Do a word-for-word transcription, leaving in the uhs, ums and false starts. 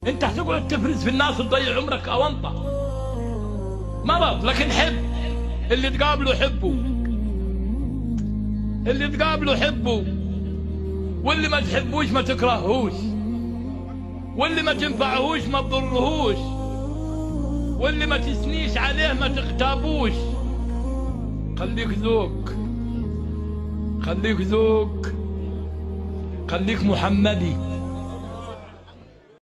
انت هتقعد تفرز في الناس تضيع عمرك اونطه مرض. لكن حب اللي تقابله، حبه اللي تقابله حبه، واللي ما تحبوش ما تكرهوش، واللي ما تنفعهوش ما تضرهوش، واللي ما تثنيش عليه ما تغتابوش. خليك ذوق، خليك ذوق، خليك محمدي.